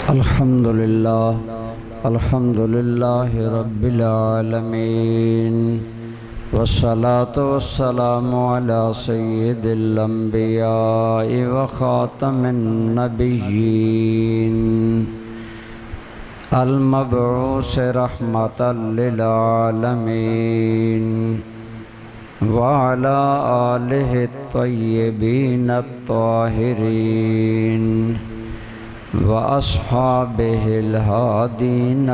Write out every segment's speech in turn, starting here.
الحمدللہ رب العالمین والصلاة والسلام علی سید الانبیاء وخاتم النبیین المبعوث رحمتا للعالمین وعلى آلہ الطیبین الطاہرین وأصحابه الهادين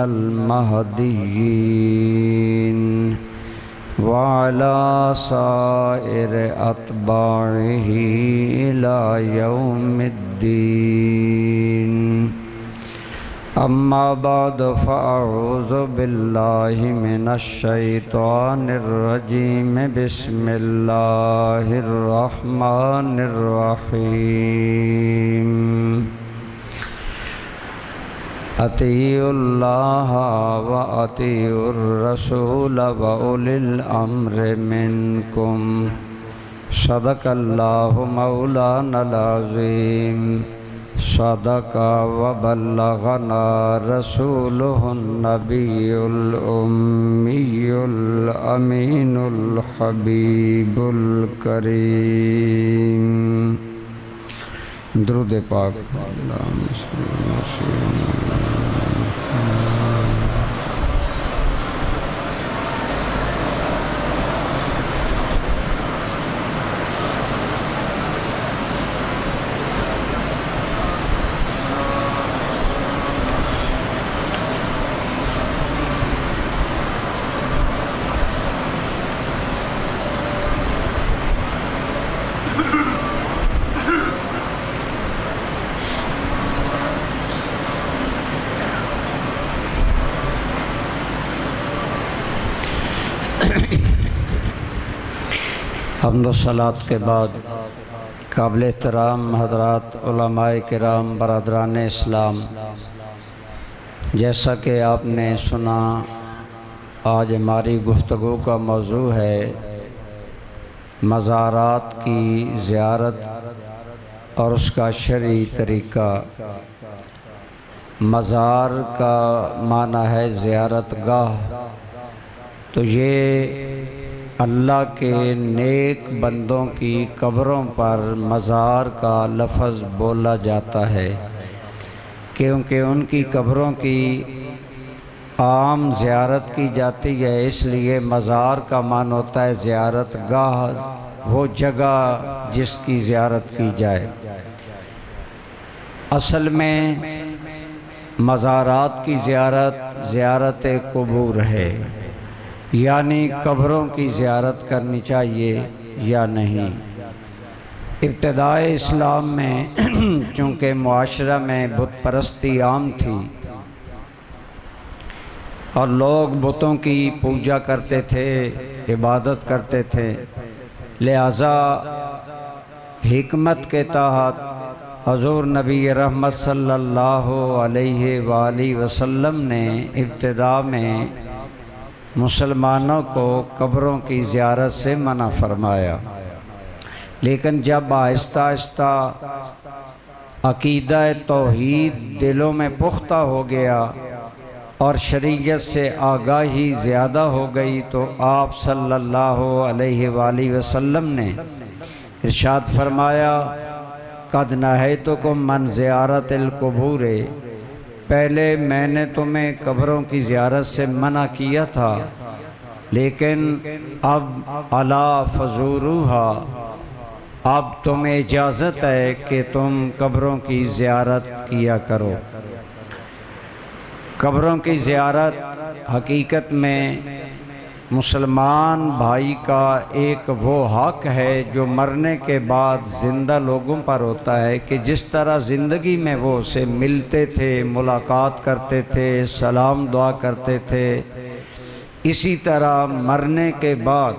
المهديين وعلى سائر أتباعه إلى يوم الدين أما بعد فأعوذ بالله من الشيطان الرجيم بسم الله الرحمن الرحيم اطیعوا اللہ واطیعوا الرسول واولی الامر منکم صدق اللہ مولانا العظیم صدق وبلغنا رسولہ النبی الأمی الأمین الحبیب الکریم درود پاک اللہم صلی اللہ علیہ وسلم حمد و صلاۃ کے بعد قابل احترام حضرات علماء کرام برادران اسلام، جیسا کہ آپ نے سنا آج ہماری گفتگو کا موضوع ہے مزارات کی زیارت اور اس کا شرعی طریقہ۔ مزار کا معنی ہے زیارت گاہ، تو یہ اللہ کے نیک بندوں کی قبروں پر مزار کا لفظ بولا جاتا ہے، کیونکہ ان کی قبروں کی عام زیارت کی جاتی ہے، اس لیے مزار کا معنی ہوتا ہے زیارت گاہ، وہ جگہ جس کی زیارت کی جائے۔ اصل میں مزارات کی زیارت قبور ہے، یعنی قبروں کی زیارت کرنی چاہیے یا نہیں۔ ابتدائے اسلام میں چونکہ معاشرہ میں بت پرستی عام تھی اور لوگ بتوں کی پوجا کرتے تھے، عبادت کرتے تھے، لہذا حکمت کے تحت حضور نبی رحمت صلی اللہ علیہ وآلہ وسلم نے ابتدا میں مسلمانوں کو قبروں کی زیارت سے منع فرمایا، لیکن جب آہستہ آہستہ عقیدہ توحید دلوں میں پختہ ہو گیا اور شریعت سے آگاہی زیادہ ہو گئی، تو آپ صلی اللہ علیہ وآلہ وسلم نے ارشاد فرمایا قد نہیتکم من زیارت القبور، پہلے میں نے تمہیں قبروں کی زیارت سے منع کیا تھا، لیکن اب الا فزوروہا، اب تمہیں اجازت ہے کہ تم قبروں کی زیارت کیا کرو۔ قبروں کی زیارت حقیقت میں مسلمان بھائی کا ایک وہ حق ہے جو مرنے کے بعد زندہ لوگوں پر ہوتا ہے، کہ جس طرح زندگی میں وہ اسے ملتے تھے، ملاقات کرتے تھے، سلام دعا کرتے تھے، اسی طرح مرنے کے بعد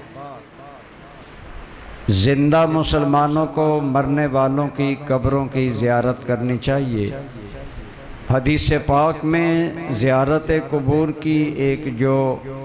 زندہ مسلمانوں کو مرنے والوں کی قبروں کی زیارت کرنی چاہیے۔ حدیث پاک میں زیارت قبور کی ایک جو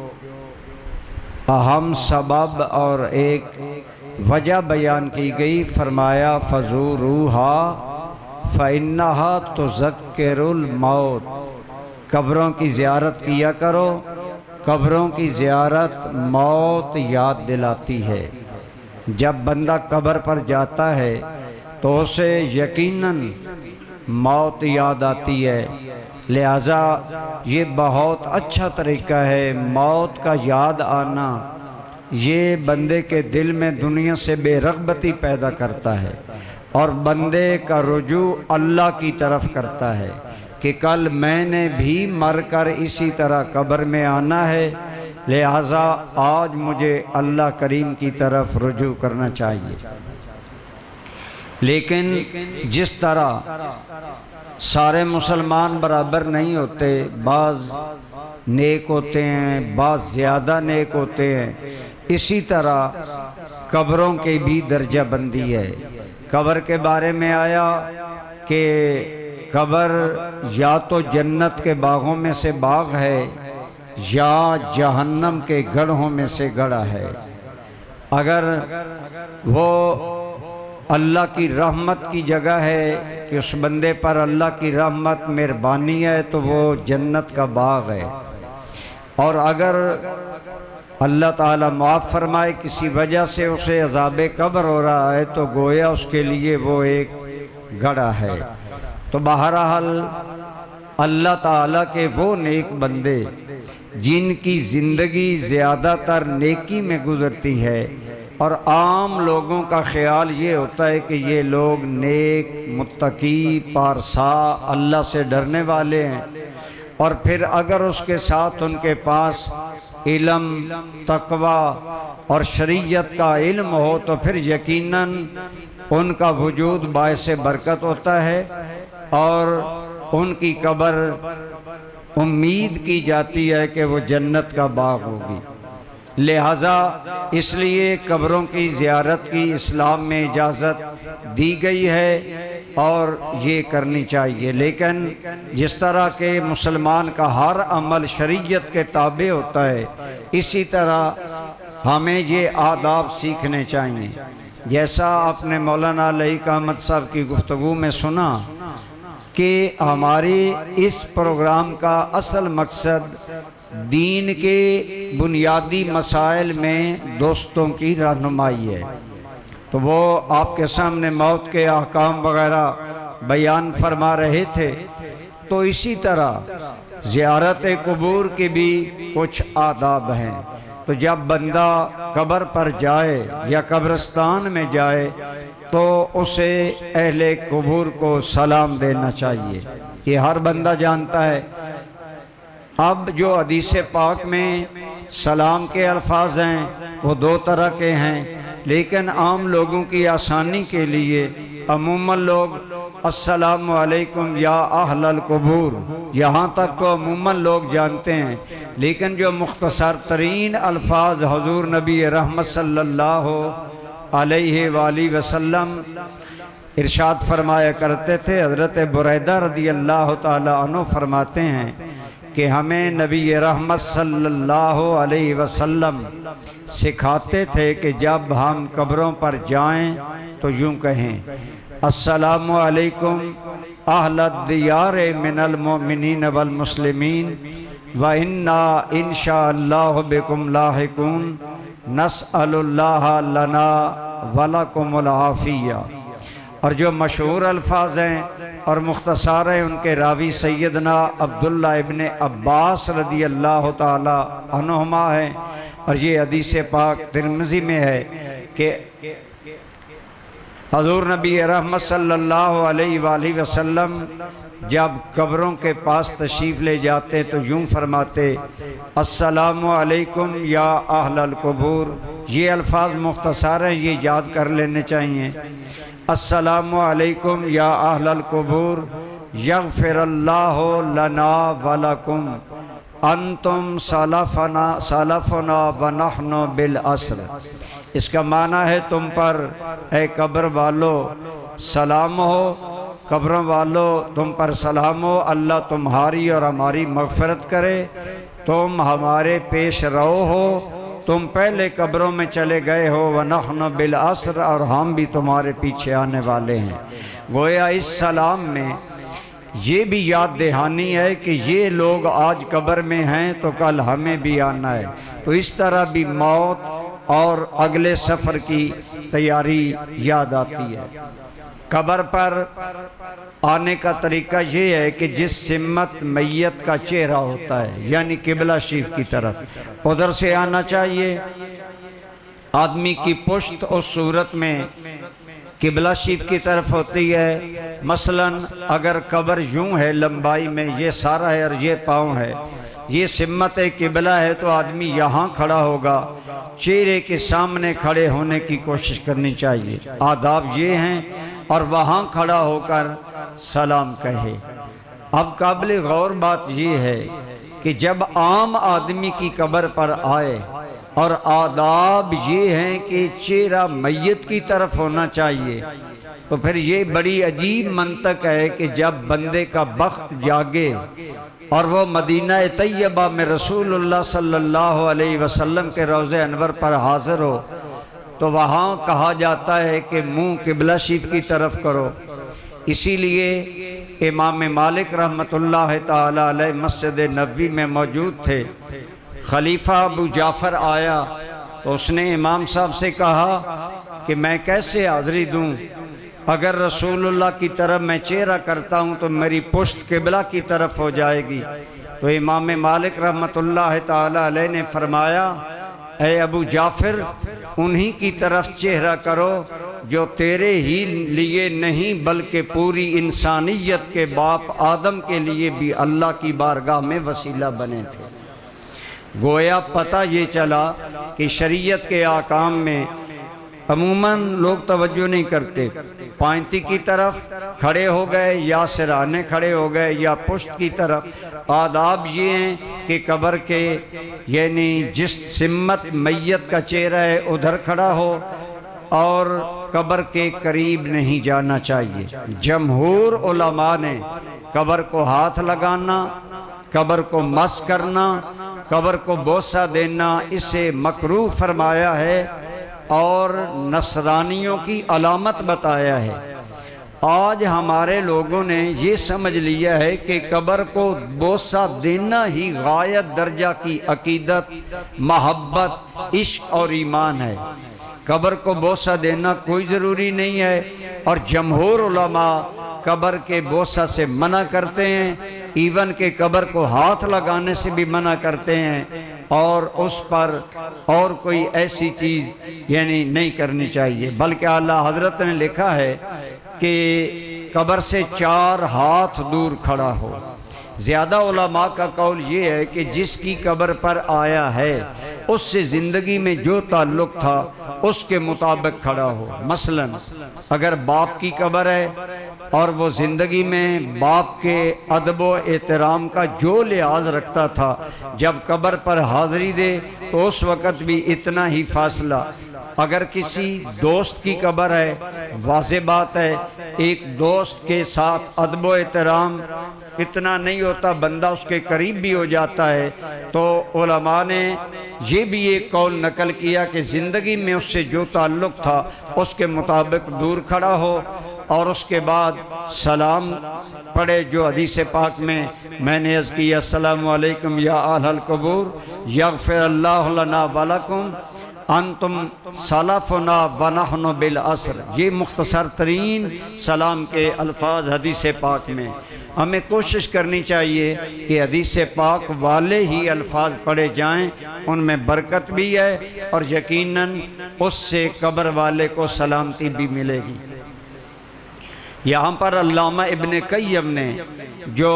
اہم سبب اور ایک وجہ بیان کی گئی، فرمایا فزوروہا فَإِنَّهَا تُذَكِّرُ الْمَوْتِ، قبروں کی زیارت کیا کرو، قبروں کی زیارت موت یاد دلاتی ہے۔ جب بندہ قبر پر جاتا ہے تو اسے یقیناً موت یاد آتی ہے، لہذا یہ بہت اچھا طریقہ ہے۔ موت کا یاد آنا یہ بندے کے دل میں دنیا سے بے رغبتی پیدا کرتا ہے اور بندے کا رجوع اللہ کی طرف کرتا ہے کہ کل میں نے بھی مر کر اسی طرح قبر میں آنا ہے، لہذا آج مجھے اللہ کریم کی طرف رجوع کرنا چاہیے۔ لیکن جس طرح سارے مسلمان برابر نہیں ہوتے، بعض نیک ہوتے ہیں، بعض زیادہ نیک ہوتے ہیں، اسی طرح قبروں کی بھی درجہ بندی ہے۔ قبر کے بارے میں آیا کہ قبر یا تو جنت کے باغوں میں سے باغ ہے یا جہنم کے گڑھوں میں سے گڑھا ہے۔ اگر وہ اللہ کی رحمت کی جگہ ہے کہ اس بندے پر اللہ کی رحمت مہربانی ہے تو وہ جنت کا باغ ہے، اور اگر اللہ تعالیٰ معاف فرمائے کسی وجہ سے اسے عذاب قبر ہو رہا ہے تو گویا اس کے لیے وہ ایک گڑھا ہے۔ تو بہرحال اللہ تعالیٰ کے وہ نیک بندے جن کی زندگی زیادہ تر نیکی میں گزرتی ہے، اور عام لوگوں کا خیال یہ ہوتا ہے کہ یہ لوگ نیک، متقی، پارسا، اللہ سے ڈرنے والے ہیں، اور پھر اگر اس کے ساتھ ان کے پاس علم، تقوی اور شریعت کا علم ہو تو پھر یقیناً ان کا وجود باعث برکت ہوتا ہے، اور ان کی قبر امید کی جاتی ہے کہ وہ جنت کا باغ ہوگی۔ لہٰذا اس لیے قبروں کی زیارت کی اسلام میں اجازت دی گئی ہے اور یہ کرنی چاہیے، لیکن جس طرح کہ مسلمان کا ہر عمل شریعت کے تابع ہوتا ہے، اسی طرح ہمیں یہ آداب سیکھنے چاہیے۔ جیسا آپ نے مولانا لائق احمد صاحب کی گفتگو میں سنا کہ ہماری اس پروگرام کا اصل مقصد دین کے بنیادی مسائل میں دوستوں کی رہنمائی ہے، تو وہ آپ کے سامنے موت کے احکام وغیرہ بیان فرما رہے تھے، تو اسی طرح زیارت قبور کے بھی کچھ آداب ہیں۔ تو جب بندہ قبر پر جائے یا قبرستان میں جائے تو اسے اہل قبور کو سلام دینا چاہیے، یہ ہر بندہ جانتا ہے۔ اب جو حدیث پاک میں سلام کے الفاظ ہیں وہ دو طرح کے ہیں، لیکن عام لوگوں کی آسانی کے لیے عموماً لوگ السلام علیکم یا اہل القبور یہاں تک تو عموماً لوگ جانتے ہیں، لیکن جو مختصر ترین الفاظ حضور نبی رحمت صلی اللہ علیہ وآلہ وسلم ارشاد فرمایا کرتے تھے، حضرت بریدہ رضی اللہ تعالی عنہ فرماتے ہیں کہ ہمیں نبی رحمت صلی اللہ علیہ وسلم سکھاتے تھے کہ جب ہم قبروں پر جائیں تو یوں کہیں السلام علیکم اہل الدیار من المؤمنین والمسلمین وَإِنَّا إِنشَاءَ اللَّهُ بِكُمْ لَاحِقُونَ نَسْأَلُ اللَّهَ لَنَا وَلَكُمُ الْعَافِيَّةَ۔ اور جو مشہور الفاظ ہیں اور مختصر ہیں ان کے راوی سیدنا عبداللہ ابن عباس رضی اللہ تعالی عنہما ہیں، اور یہ حدیث پاک ترمذی میں ہے کہ حضور نبی رحمت صلی اللہ علیہ وآلہ وسلم جب قبروں کے پاس تشریف لے جاتے تو یوں فرماتے السلام علیکم یا اہل القبور۔ یہ الفاظ مختصر ہیں، یہ یاد کر لینے چاہیے۔ السلام علیکم یا اہل القبور یغفر اللہ لنا ولکم انتم سلفنا ونحن بالعصر۔ اس کا معنی ہے تم پر اے قبر والو سلام ہو، قبروں والو تم پر سلام ہو، اللہ تمہاری اور ہماری مغفرت کرے، تم ہمارے پیش رو ہو، تم پہلے قبروں میں چلے گئے ہو، وَنَحْنُ بِالْعَصْرِ، اور ہم بھی تمہارے پیچھے آنے والے ہیں۔ گویا اس سلام میں یہ بھی یاد دہانی ہے کہ یہ لوگ آج قبر میں ہیں تو کل ہمیں بھی آنا ہے، تو اس طرح بھی موت اور اگلے سفر کی تیاری یاد آتی ہے۔ قبر پر آنے کا طریقہ یہ ہے کہ جس سمت میت کا چہرہ ہوتا ہے یعنی قبلہ شریف کی طرف ادھر سے آنا چاہیے۔ آدمی کی پشت اور صورت میں قبلہ شریف کی طرف ہوتی ہے۔ مثلا اگر قبر یوں ہے لمبائی میں، یہ سارا ہے اور یہ پاؤں ہے، یہ سمت قبلہ ہے تو آدمی یہاں کھڑا ہوگا، چہرے کے سامنے کھڑے ہونے کی کوشش کرنی چاہیے۔ آداب یہ ہیں، اور وہاں کھڑا ہو کر سلام کہے۔ اب قابل غور بات یہ ہے کہ جب عام آدمی کی قبر پر آئے اور آداب یہ ہیں کہ چہرہ میت کی طرف ہونا چاہیے، تو پھر یہ بڑی عجیب منطق ہے کہ جب بندے کا بخت جاگے اور وہ مدینہ طیبہ میں رسول اللہ صلی اللہ علیہ وسلم کے روضہ انور پر حاضر ہو تو وہاں کہا جاتا ہے کہ منہ قبلہ شریف کی طرف کرو۔ اسی لیے امام مالک رحمۃ اللہ تعالی علیہ مسجد نبوی میں موجود تھے۔ خلیفہ ابو جعفر آیا تو اس نے امام صاحب سے کہا کہ میں کیسے حاضری دوں؟ اگر رسول اللہ کی طرف میں چہرہ کرتا ہوں تو میری پشت قبلہ کی طرف ہو جائے گی۔ تو امام مالک رحمۃ اللہ تعالی علیہ نے فرمایا، اے ابو جعفر، انہی کی طرف چہرہ کرو جو تیرے ہی لیے نہیں بلکہ پوری انسانیت کے باپ آدم کے لیے بھی اللہ کی بارگاہ میں وسیلہ بنے تھے۔ گویا پتہ یہ چلا کہ شریعت کے احکام میں عموماً لوگ توجہ نہیں کرتے، پائنتی کی طرف کھڑے ہو گئے یا سرانے کھڑے ہو گئے یا پشت کی طرف۔ آداب یہ ہیں کہ قبر کے یعنی جس سمت میت کا چہرہ ہے ادھر کھڑا ہو اور قبر کے قریب نہیں جانا چاہیے۔ جمہور علماء نے قبر کو ہاتھ لگانا، قبر کو مس کرنا، قبر کو بوسہ دینا اسے مکروہ فرمایا ہے اور نصرانیوں کی علامت بتایا ہے۔ آج ہمارے لوگوں نے یہ سمجھ لیا ہے کہ قبر کو بوسہ دینا ہی غایت درجہ کی عقیدت، محبت، عشق اور ایمان ہے۔ قبر کو بوسہ دینا کوئی ضروری نہیں ہے، اور جمہور علماء قبر کے بوسہ سے منع کرتے ہیں، ایون کہ قبر کو ہاتھ لگانے سے بھی منع کرتے ہیں، اور اس پر اور کوئی ایسی چیز یعنی نہیں کرنی چاہیے۔ بلکہ اعلیٰ حضرت نے لکھا ہے کہ قبر سے 4 ہاتھ دور کھڑا ہو۔ زیادہ علماء کا قول یہ ہے کہ جس کی قبر پر آیا ہے اس سے زندگی میں جو تعلق تھا اس کے مطابق کھڑا ہو۔ مثلا اگر باپ کی قبر ہے اور وہ زندگی میں باپ کے ادب و احترام کا جو لحاظ رکھتا تھا، جب قبر پر حاضری دے تو اس وقت بھی اتنا ہی فاصلہ۔ اگر کسی دوست کی قبر ہے، واضح بات ہے ایک دوست کے ساتھ ادب و احترام اتنا نہیں ہوتا، بندہ اس کے قریب بھی ہو جاتا ہے، تو علماء نے یہ بھی ایک قول نقل کیا کہ زندگی میں اس سے جو تعلق تھا اس کے مطابق دور کھڑا ہو، اور اس کے بعد سلام پڑھے جو حدیث پاک میں نے عرض کیا، السلام علیکم یا اہل القبور یغفر اللہ لنا ولکم انتم سلفنا ونحن بالعصر۔ یہ مختصر ترین سلام کے الفاظ حدیث پاک میں۔ ہمیں کوشش کرنی چاہیے کہ حدیث پاک والے ہی الفاظ پڑھے جائیں، ان میں برکت بھی ہے اور یقیناً اس سے قبر والے کو سلامتی بھی ملے گی۔ یہاں پر علامہ ابن قیم نے جو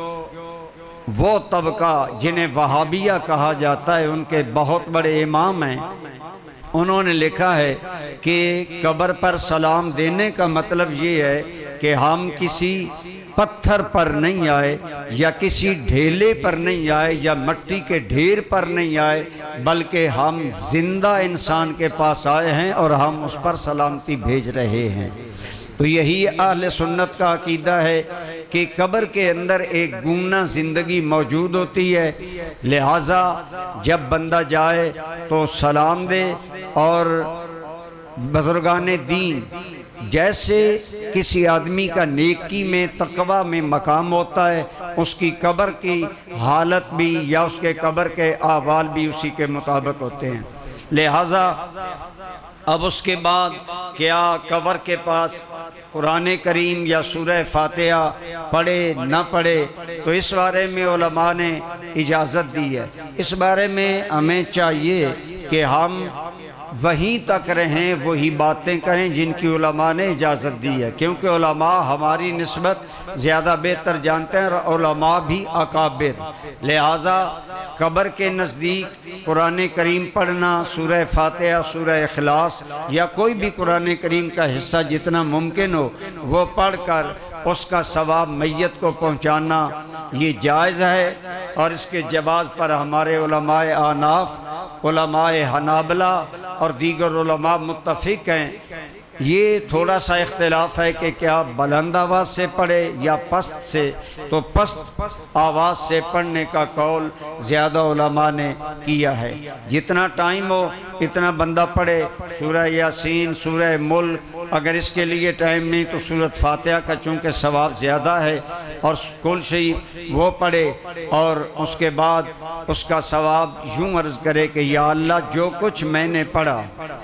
وہ طبقہ جنہیں وہابیہ کہا جاتا ہے، ان کے بہت بڑے امام ہیں، انہوں نے لکھا ہے کہ قبر پر سلام دینے کا مطلب یہ ہے کہ ہم کسی پتھر پر نہیں آئے یا کسی ڈھیلے پر نہیں آئے یا مٹی کے ڈھیر پر نہیں آئے، بلکہ ہم زندہ انسان کے پاس آئے ہیں اور ہم اس پر سلامتی بھیج رہے ہیں۔ تو یہی اہل سنت کا عقیدہ ہے کہ قبر کے اندر ایک گمنہ زندگی موجود ہوتی ہے، لہٰذا جب بندہ جائے تو سلام دے، اور بزرگان دین جیسے کسی آدمی کا نیکی میں تقوی میں مقام ہوتا ہے، اس کی قبر کی حالت بھی یا اس کے قبر کے احوال بھی اسی کے مطابق ہوتے ہیں۔ لہٰذا اب اس کے بعد کیا قبر کے پاس قرآن کریم یا سورہ فاتحہ پڑھے نہ پڑھے، تو اس بارے میں علماء نے اجازت دی ہے۔ اس بارے میں ہمیں چاہیے کہ ہم وہیں تک رہیں، وہی باتیں کریں جن کی علماء نے اجازت دی ہے، کیونکہ علماء ہماری نسبت زیادہ بہتر جانتے ہیں، اور علماء بھی اکابر۔ لہٰذا قبر کے نزدیک قرآن کریم پڑھنا، سورہ فاتحہ، سورہ اخلاص یا کوئی بھی قرآن کریم کا حصہ جتنا ممکن ہو وہ پڑھ کر اس کا ثواب میت کو پہنچانا یہ جائز ہے۔ اور اس کے جواز پر ہمارے علماء احناف، علماء حنابلہ اور دیگر علماء متفق ہیں۔ یہ تھوڑا سا اختلاف ہے کہ کیا بلند آواز سے پڑھے یا پست سے، تو پست آواز سے پڑھنے کا قول زیادہ علماء نے کیا ہے۔ جتنا ٹائم ہو اتنا بندہ پڑھے، سورہ یاسین، سورہ ملک، اگر اس کے لیے ٹائم نہیں تو سورۃ فاتحہ کا چونکہ ثواب زیادہ ہے، اور کل شریف وہ پڑھے، اور اس کے بعد اس کا ثواب یوں عرض کرے کہ یا اللہ جو کچھ میں نے پڑھا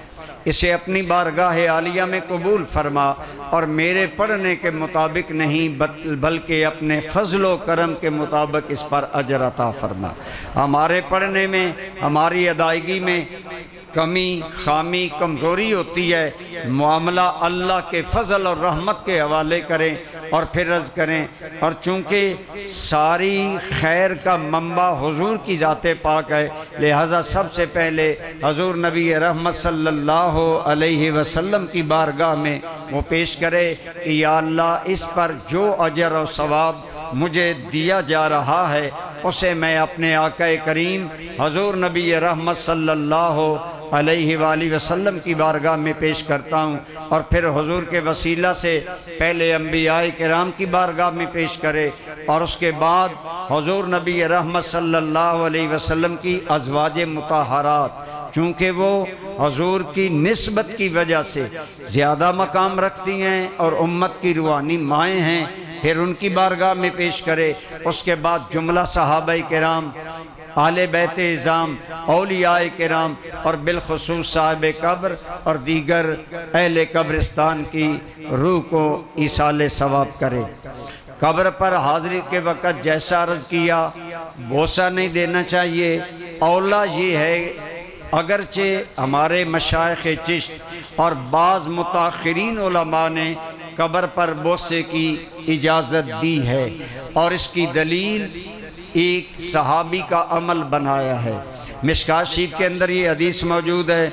اسے اپنی بارگاہ عالیہ میں قبول فرما، اور میرے پڑھنے کے مطابق نہیں بلکہ اپنے فضل و کرم کے مطابق اس پر اجر عطا فرما۔ ہمارے پڑھنے میں، ہماری ادائیگی میں کمی، خامی، کمزوری ہوتی ہے، معاملہ اللہ کے فضل اور رحمت کے حوالے کریں اور پھر عرض کریں۔ اور چونکہ ساری خیر کا منبع حضور کی ذات پاک ہے، لہٰذا سب سے پہلے حضور نبی رحمت صلی اللہ علیہ وسلم کی بارگاہ میں وہ پیش کرے کہ یا اللہ اس پر جو اجر و ثواب مجھے دیا جا رہا ہے اسے میں اپنے آقا کریم حضور نبی رحمت صلی اللہ علیہ وآلہ وسلم کی بارگاہ میں پیش کرتا ہوں، اور پھر حضور کے وسیلہ سے پہلے انبیاء کرام کی بارگاہ میں پیش کرے، اور اس کے بعد حضور نبی رحمت صلی اللہ علیہ وسلم کی ازواج مطہرات، چونکہ وہ حضور کی نسبت کی وجہ سے زیادہ مقام رکھتی ہیں اور امت کی روحانی مائیں ہیں، پھر ان کی بارگاہ میں پیش کرے۔ اس کے بعد جملہ صحابہ کرام، اہل بیت اعظام، اولیاء کرام، اور بالخصوص صاحب قبر اور دیگر اہل قبرستان کی روح کو ایصال ثواب کرے۔ قبر پر حاضری کے وقت جیسا عرض کیا بوسہ نہیں دینا چاہیے، اولا یہ ہے، اگرچہ ہمارے مشائخ چشت اور بعض متاخرین علماء نے قبر پر بوسے کی اجازت دی ہے، اور اس کی دلیل ایک صحابی کا عمل بنایا ہے۔ مشکوٰۃ شریف کے اندر یہ حدیث موجود ہے،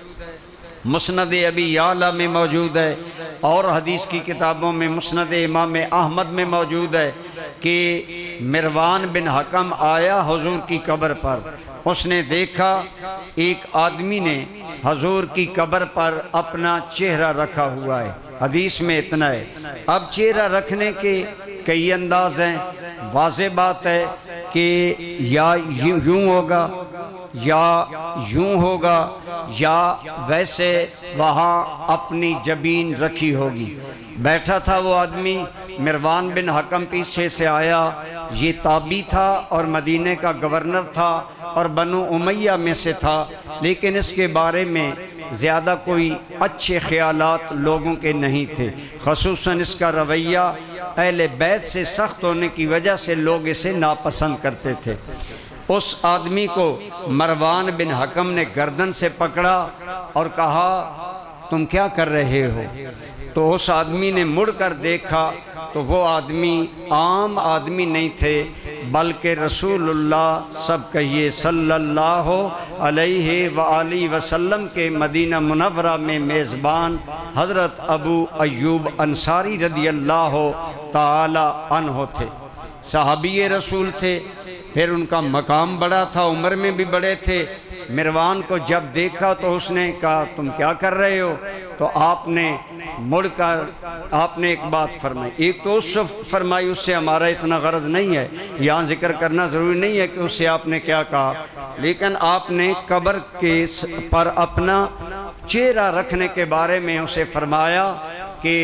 مسند ابی یعلا میں موجود ہے، اور حدیث کی کتابوں میں مسند امام احمد میں موجود ہے کہ مروان بن حکم آیا حضور کی قبر پر، اس نے دیکھا ایک آدمی نے حضور کی قبر پر اپنا چہرہ رکھا ہوا ہے۔ حدیث میں اتنا ہے۔ اب چہرہ رکھنے کے کئی انداز ہیں، واضح بات ہے کہ یا یوں ہوگا یا یوں ہوگا یا ویسے وہاں اپنی جبین رکھی ہوگی۔ بیٹھا تھا وہ آدمی، مروان بن حکم پیچھے سے آیا، یہ تابعی تھا اور مدینہ کا گورنر تھا اور بنو امیہ میں سے تھا، لیکن اس کے بارے میں زیادہ کوئی اچھے خیالات لوگوں کے نہیں تھے، خصوصاً اس کا رویہ اہل بیت سے سخت ہونے کی وجہ سے لوگ اسے ناپسند کرتے تھے۔ اس آدمی کو مروان بن حکم نے گردن سے پکڑا اور کہا تم کیا کر رہے ہو؟ تو اس آدمی نے مڑ کر دیکھا تو وہ آدمی عام آدمی نہیں تھے، بلکہ رسول اللہ، سب کہیے صلی اللہ علیہ وآلہ وسلم کے مدینہ منورہ میں میزبان حضرت ابو ایوب انصاری رضی اللہ تعالی عنہ تھے۔ صحابی رسول تھے، پھر ان کا مقام بڑا تھا، عمر میں بھی بڑے تھے۔ مروان کو جب دیکھا تو اس نے کہا تم کیا کر رہے ہو؟ تو آپ نے مڑ کر آپ نے ایک بات فرمائی، ایک تو اس سے فرمائی، اس سے ہمارا اتنا غرض نہیں ہے، یہاں ذکر کرنا ضروری نہیں ہے کہ اس سے آپ نے کیا کہا، لیکن آپ نے قبر کے پر اپنا چہرہ رکھنے کے بارے میں اسے فرمایا کہ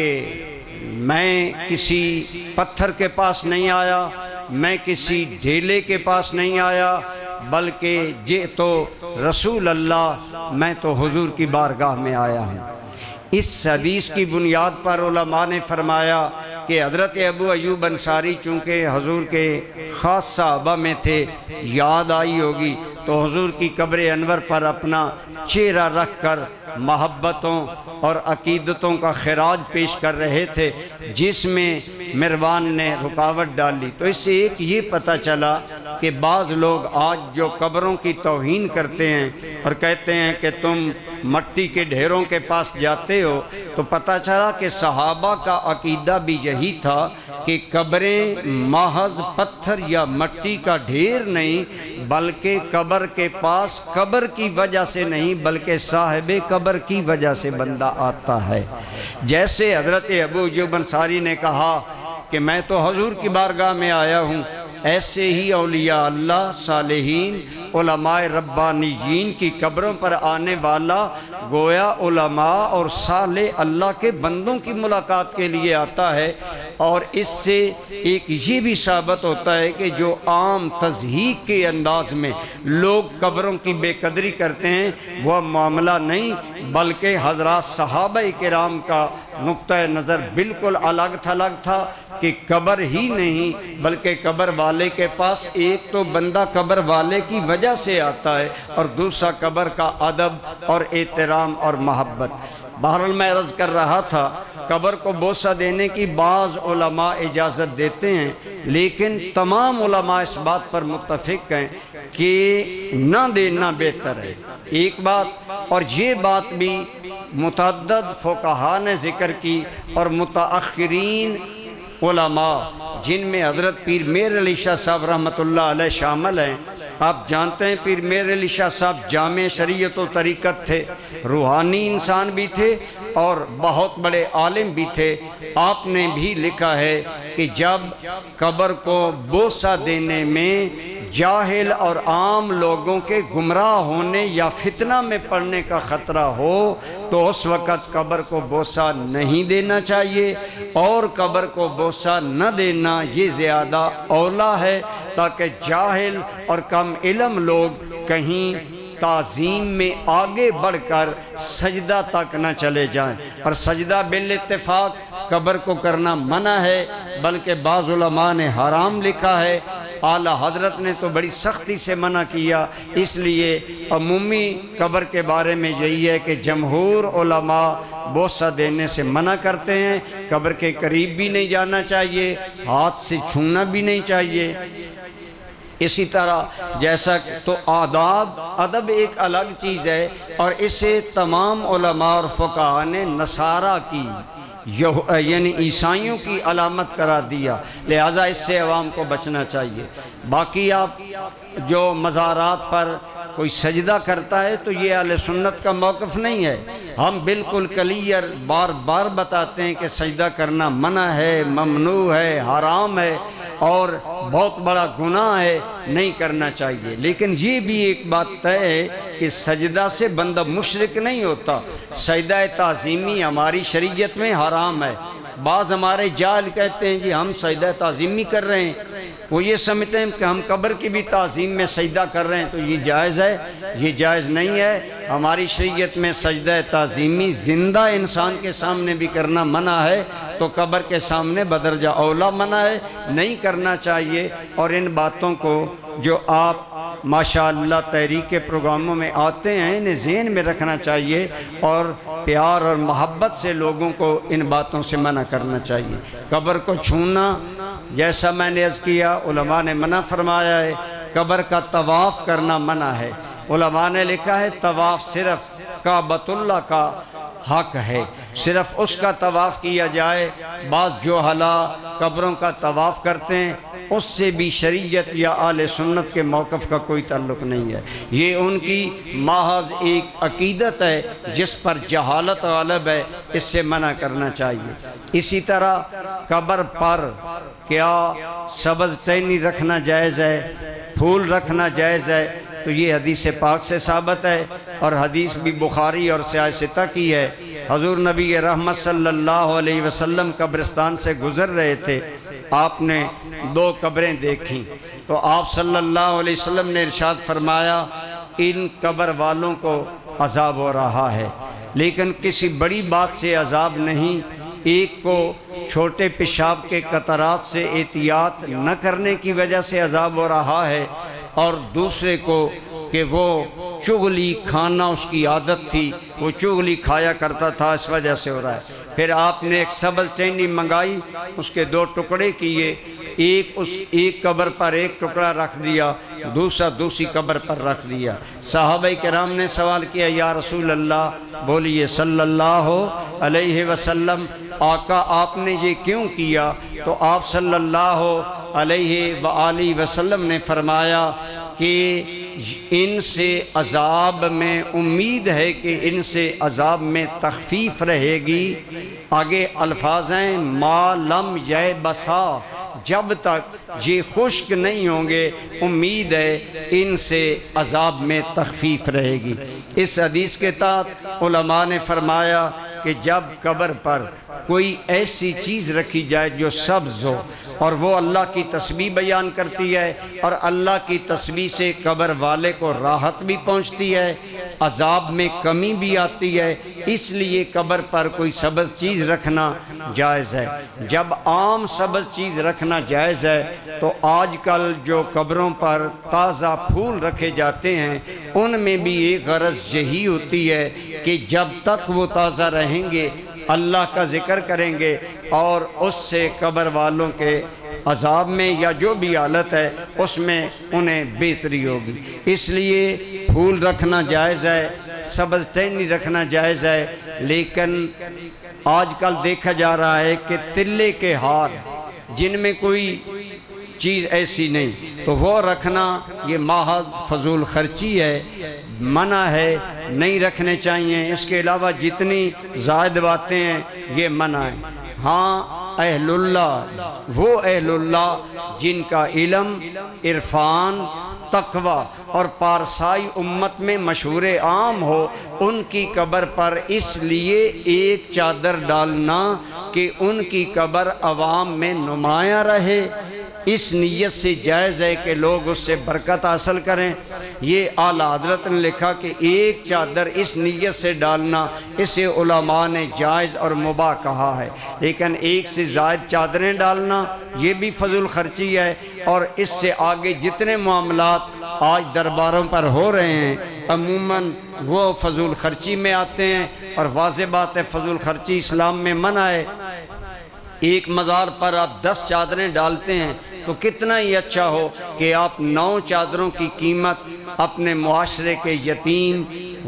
میں کسی پتھر کے پاس نہیں آیا، میں کسی ڈھیلے کے پاس نہیں آیا، بلکہ جئتو رسول اللہ، میں تو حضور کی بارگاہ میں آیا ہوں۔ اس حدیث کی بنیاد پر علماء نے فرمایا کہ حضرت ابو ایوب انصاری چونکہ حضور کے خاص صحابہ میں تھے، یاد آئی ہوگی تو حضور کی قبر انور پر اپنا چہرہ رکھ کر محبتوں اور عقیدتوں کا خراج پیش کر رہے تھے، جس میں مروان نے رکاوٹ ڈالی۔ تو اس سے ایک یہ پتہ چلا کہ بعض لوگ آج جو قبروں کی توہین کرتے ہیں اور کہتے ہیں کہ تم مٹی کے ڈھیروں کے پاس جاتے ہو، تو پتہ چلا کہ صحابہ کا عقیدہ بھی یہی تھا کہ قبریں محض پتھر یا مٹی کا ڈھیر نہیں، بلکہ قبر کے پاس قبر کی وجہ سے نہیں بلکہ صاحب قبر کی وجہ سے بندہ آتا ہے۔ جیسے حضرت ابو ایوب انصاری نے کہا کہ میں تو حضور کی بارگاہ میں آیا ہوں، ایسے ہی اولیاء اللہ، صالحین، علماء ربانیین کی قبروں پر آنے والا گویا علماء اور صالح اللہ کے بندوں کی ملاقات کے لیے آتا ہے۔ اور اس سے ایک یہ بھی ثابت ہوتا ہے کہ جو عام تضحیق کے انداز میں لوگ قبروں کی بے قدری کرتے ہیں وہ معاملہ نہیں، بلکہ حضرات صحابہ کرام کا نقطہ نظر بالکل الگ تھا کہ قبر ہی نہیں بلکہ قبر والے کے پاس ایک تو بندہ قبر والے کی وجہ سے آتا ہے اور دوسرا قبر کا ادب اور احترام اور محبت۔ بہرحال میں عرض کر رہا تھا، قبر کو بوسہ دینے کی بعض علماء اجازت دیتے ہیں، لیکن تمام علماء اس بات پر متفق ہیں کہ نہ دینا بہتر ہے، ایک بات۔ اور یہ بات بھی متعدد فقہاء نے ذکر کی اور متاخرین علماء، جن میں حضرت پیر میر علی شاہ صاحب رحمۃ اللہ علیہ شامل ہیں۔ آپ جانتے ہیں پیر میر علی شاہ صاحب جامع شریعت و طریقت تھے، روحانی انسان بھی تھے اور بہت بڑے عالم بھی تھے۔ آپ نے بھی لکھا ہے کہ جب قبر کو بوسہ دینے میں جاہل اور عام لوگوں کے گمراہ ہونے یا فتنہ میں پڑنے کا خطرہ ہو تو اس وقت قبر کو بوسہ نہیں دینا چاہیے، اور قبر کو بوسہ نہ دینا یہ زیادہ اولا ہے، تاکہ جاہل اور کم علم لوگ کہیں تعظیم میں آگے بڑھ کر سجدہ تک نہ چلے جائیں۔ اور سجدہ بالاتفاق قبر کو کرنا منع ہے، بلکہ بعض علماء نے حرام لکھا ہے، اعلیٰ حضرت نے تو بڑی سختی سے منع کیا۔ اس لیے عمومی قبر کے بارے میں یہی ہے کہ جمہور علماء بوسہ دینے سے منع کرتے ہیں، قبر کے قریب بھی نہیں جانا چاہیے، ہاتھ سے چھونا بھی نہیں چاہیے۔ اسی طرح جیسا تو ادب ایک الگ چیز ہے، اور اسے تمام علماء اور فقہاء نے نصارہ کی یعنی عیسائیوں کی علامت قرار دیا، لہٰذا اس سے عوام کو بچنا چاہیے۔ باقی آپ جو مزارات پر کوئی سجدہ کرتا ہے تو یہ اہل سنت کا موقف نہیں ہے۔ ہم بالکل کلیئر بار بار بتاتے ہیں کہ سجدہ کرنا منع ہے، ممنوع ہے، حرام ہے اور بہت بڑا گناہ ہے، نہیں کرنا چاہیے۔ لیکن یہ بھی ایک بات طے ہے کہ سجدہ سے بندہ مشرک نہیں ہوتا۔ سجدہ تعظیمی ہماری شریعت میں حرام ہے۔ بعض ہمارے جاہل کہتے ہیں جی ہم سجدہ تعظیمی کر رہے ہیں، وہ یہ سمجھتے ہیں کہ ہم قبر کی بھی تعظیم میں سجدہ کر رہے ہیں، تو یہ جائز ہے؟ یہ جائز نہیں ہے۔ ہماری شریعت میں سجدہ تعظیمی زندہ انسان کے سامنے بھی کرنا منع ہے، تو قبر کے سامنے بدرجہ اولا منع ہے، نہیں کرنا چاہیے۔ اور ان باتوں کو جو آپ ماشاءاللہ تحریک کے پروگراموں میں آتے ہیں انہیں ذہن میں رکھنا چاہیے، اور پیار اور محبت سے لوگوں کو ان باتوں سے منع کرنا چاہیے۔ قبر کو چھونا جیسا میں نے عرض کیا علماء نے منع فرمایا ہے، قبر کا طواف کرنا منع ہے۔ علماء نے لکھا ہے طواف صرف کعبۃ اللہ کا حق ہے، صرف اس کا طواف کیا جائے۔ بعض جوہلا قبروں کا طواف کرتے ہیں، اس سے بھی شریعت یا اہل سنت کے موقف کا کوئی تعلق نہیں ہے، یہ ان کی محض ایک عقیدت ہے جس پر جہالت غالب ہے، اس سے منع کرنا چاہیے۔ اسی طرح قبر پر کیا سبز ٹہنی رکھنا جائز ہے، پھول رکھنا جائز ہے؟ تو یہ حدیث پاک سے ثابت ہے، اور حدیث بھی بخاری اور سیاہ ستہ کی ہے حضور نبی رحمت صلی اللہ علیہ وسلم قبرستان سے گزر رہے تھے، آپ نے 2 قبریں دیکھیں تو آپ صلی اللہ علیہ وسلم نے ارشاد فرمایا ان قبر والوں کو عذاب ہو رہا ہے، لیکن کسی بڑی بات سے عذاب نہیں، ایک کو چھوٹے پیشاب کے قطرات سے احتیاط نہ کرنے کی وجہ سے عذاب ہو رہا ہے، اور دوسرے کو کہ وہ چغلی کھانا اس کی عادت تھی، وہ چغلی کھایا کرتا تھا، اس وجہ سے ہو رہا ہے۔ پھر آپ نے ایک سبز چینی منگائی، اس کے 2 ٹکڑے کیے، ایک قبر پر ایک ٹکڑا رکھ دیا، دوسرا دوسری قبر پر رکھ دیا۔ صحابہ کرام نے سوال کیا یا رسول اللہ، بولیے صلی اللہ علیہ وسلم، آقا آپ نے یہ کیوں کیا؟ تو آپ صلی اللہ علیہ وآلہ وسلم نے فرمایا کہ ان سے عذاب میں امید ہے کہ ان سے عذاب میں تخفیف رہے گی۔ آگے الفاظ ہیں ما لم یبسا، جب تک یہ خشک نہیں ہوں گے امید ہے ان سے عذاب میں تخفیف رہے گی۔ اس حدیث کے تحت علماء نے فرمایا کہ جب قبر پر کوئی ایسی چیز رکھی جائے جو سبز ہو اور وہ اللہ کی تسبیح بیان کرتی ہے، اور اللہ کی تسبیح سے قبر والے کو راحت بھی پہنچتی ہے، عذاب میں کمی بھی آتی ہے، اس لیے قبر پر کوئی سبز چیز رکھنا جائز ہے۔ جب عام سبز چیز رکھنا جائز ہے تو آج کل جو قبروں پر تازہ پھول رکھے جاتے ہیں ان میں بھی ایک غرض یہی ہوتی ہے کہ جب تک وہ تازہ رہیں گے اللہ کا ذکر کریں گے اور اس سے قبر والوں کے عذاب میں یا جو بھی حالت ہے اس میں انہیں بہتری ہوگی۔ اس لیے پھول رکھنا جائز ہے، سبز ٹہنی رکھنا جائز ہے، لیکن آج کل دیکھا جا رہا ہے کہ تلے کے ہار جن میں کوئی چیز ایسی نہیں تو وہ رکھنا یہ محض فضول خرچی ہے، منع ہے، نہیں رکھنے چاہیے۔ اس کے علاوہ جتنی زائد باتیں ہیں یہ منع ہے۔ ہاں اہل اللہ، وہ اہل اللہ جن کا علم، عرفان، تقوی اور پارسائی امت میں مشہور عام ہو، ان کی قبر پر اس لیے ایک چادر ڈالنا کہ ان کی قبر عوام میں نمایاں رہے، اس نیت سے جائز ہے کہ لوگ اس سے برکت حاصل کریں۔ یہ اعلیٰ حضرت نے لکھا کہ ایک چادر اس نیت سے ڈالنا اسے علماء نے جائز اور مباح کہا ہے، لیکن ایک سے زائد چادریں ڈالنا یہ بھی فضول خرچی ہے۔ اور اس سے آگے جتنے معاملات آج درباروں پر ہو رہے ہیں عموماً وہ فضول خرچی میں آتے ہیں، اور واضح بات ہے فضول خرچی اسلام میں منع ہے۔ ایک مزار پر آپ 10 چادریں ڈالتے ہیں تو کتنا ہی اچھا ہو کہ آپ 9 چادروں کی قیمت اپنے معاشرے کے یتیم،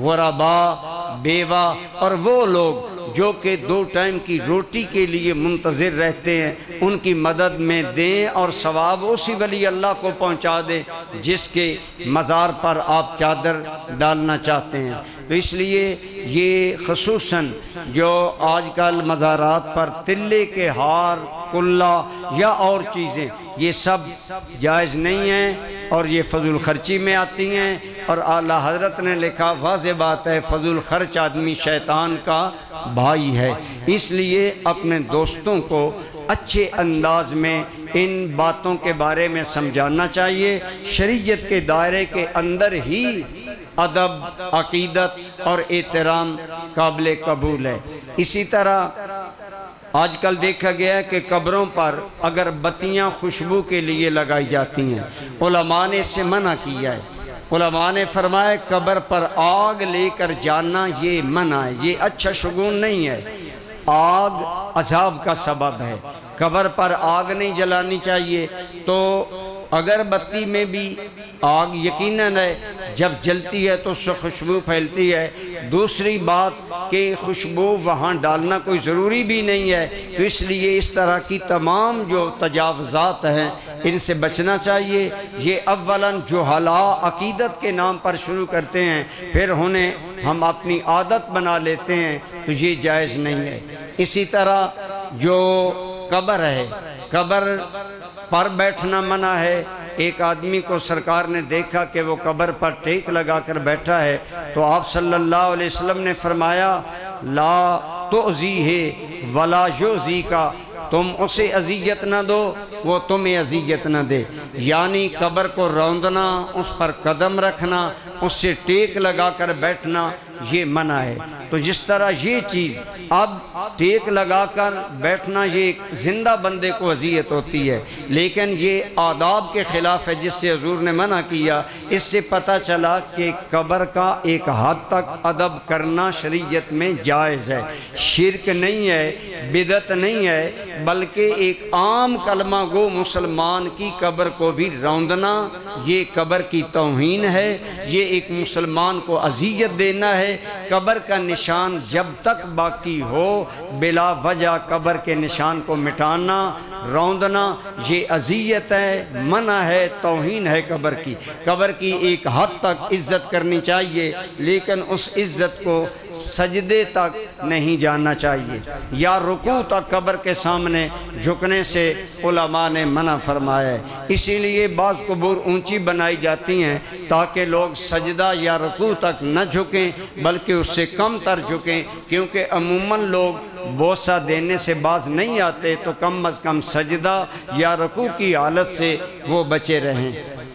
غرباء، بیوہ اور وہ لوگ جو کہ 2 ٹائم کی روٹی کے لیے منتظر رہتے ہیں ان کی مدد میں دیں، اور ثواب اسی ولی اللہ کو پہنچا دیں جس کے مزار پر آپ چادر ڈالنا چاہتے ہیں۔ تو اس لیے یہ خصوصاً جو آج کل مزارات پر تلے کے ہار، کلہ یا اور چیزیں یہ سب جائز نہیں ہیں اور یہ فضول خرچی میں آتی ہیں، اور اعلیٰ حضرت نے لکھا واضح بات ہے فضول خرچ آدمی شیطان کا بھائی ہے۔ اس لیے اپنے دوستوں کو اچھے انداز میں ان باتوں کے بارے میں سمجھانا چاہیے۔ شریعت کے دائرے کے اندر ہی ادب، عقیدت اور احترام قابل قبول ہے۔ اسی طرح آج کل دیکھا گیا ہے کہ قبروں پر اگر بتیاں خوشبو کے لیے لگائی جاتی ہیں، علماء نے اس سے منع کیا ہے۔ علماء نے فرمایا قبر پر آگ لے کر جانا یہ منع ہے، یہ اچھا شگون نہیں ہے، آگ عذاب کا سبب ہے، قبر پر آگ نہیں جلانی چاہیے۔ تو اگر بتی میں بھی آگ یقیناً ہے، جب جلتی ہے تو اس سے خوشبو پھیلتی ہے۔ دوسری بات کہ خوشبو وہاں ڈالنا کوئی ضروری بھی نہیں ہے، تو اس لیے اس طرح کی تمام جو تجاوزات ہیں ان سے بچنا چاہیے۔ یہ اولاً جہلاء عقیدت کے نام پر شروع کرتے ہیں، پھر انہیں ہم اپنی عادت بنا لیتے ہیں، تو یہ جائز نہیں ہے۔ اسی طرح جو قبر ہے، قبر پر بیٹھنا منع ہے۔ ایک آدمی کو سرکار نے دیکھا کہ وہ قبر پر ٹیک لگا کر بیٹھا ہے، تو آپ صلی اللہ علیہ وسلم نے فرمایا لا تؤذیہ ولا یؤذیکا، تم اسے اذیت نہ دو وہ تمہیں اذیت نہ دے، یعنی قبر کو روندنا، اس پر قدم رکھنا، اس سے ٹیک لگا کر بیٹھنا یہ منع ہے۔ تو جس طرح یہ چیز اب ٹیک لگا کر بیٹھنا یہ ایک زندہ بندے کو اذیت ہوتی ہے، لیکن یہ آداب کے خلاف ہے جس سے حضور نے منع کیا۔ اس سے پتہ چلا کہ قبر کا ایک حد تک ادب کرنا شریعت میں جائز ہے، شرک نہیں ہے، بدعت نہیں ہے، بلکہ ایک عام کلمہ گو مسلمان کی قبر کو بھی روندنا یہ قبر کی توہین ہے، یہ ایک مسلمان کو اذیت دینا ہے۔ قبر کا نشان جب تک باقی ہو بلا وجہ قبر کے نشان کو مٹانا، روندنا یہ اذیت ہے، منع ہے، توہین ہے قبر کی۔ قبر کی ایک حد تک عزت کرنی چاہیے، لیکن اس عزت کو سجدے تک نہیں جانا چاہیے یا رکوع تک قبر کے سامنے جھکنے سے علماء نے منع فرمایا ہے۔ اسی لیے بعض قبور اونچی بنائی جاتی ہیں تاکہ لوگ سجدہ یا رکوع تک نہ جھکیں بلکہ اس سے کم تر جھکیں، کیونکہ عموماً لوگ بوسہ دینے سے باز نہیں آتے، تو کم از کم سجدہ یا رکوع کی حالت سے وہ بچے رہیں۔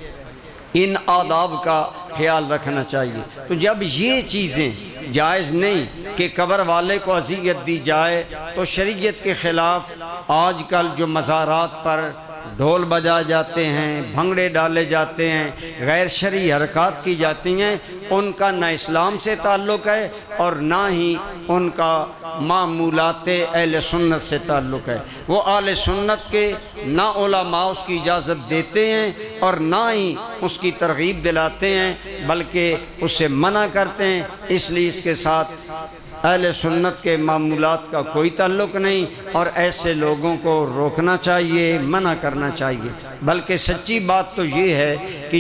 ان آداب کا خیال رکھنا چاہیے۔ تو جب یہ چیزیں جائز نہیں کہ قبر والے کو اذیت دی جائے، تو شریعت کے خلاف آج کل جو مزارات پر ڈھول بجائے جاتے ہیں، بھنگڑے ڈالے جاتے ہیں، غیر شرعی حرکات کی جاتی ہیں، ان کا نہ اسلام سے تعلق ہے اور نہ ہی ان کا معمولات اہل سنت سے تعلق ہے۔ وہ اہل سنت کے نہ علماء اس کی اجازت دیتے ہیں اور نہ ہی اس کی ترغیب دلاتے ہیں، بلکہ اسے منع کرتے ہیں۔ اس لیے اس کے ساتھ اہل سنت کے معمولات کا کوئی تعلق نہیں، اور ایسے لوگوں کو روکنا چاہیے، منع کرنا چاہیے۔ بلکہ سچی بات تو یہ ہے کہ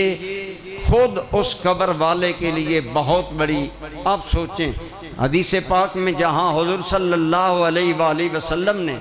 یہ خود اس قبر والے کے لیے بہت بڑی، آپ سوچیں حدیث پاک میں جہاں حضور صلی اللہ علیہ وآلہ وسلم نے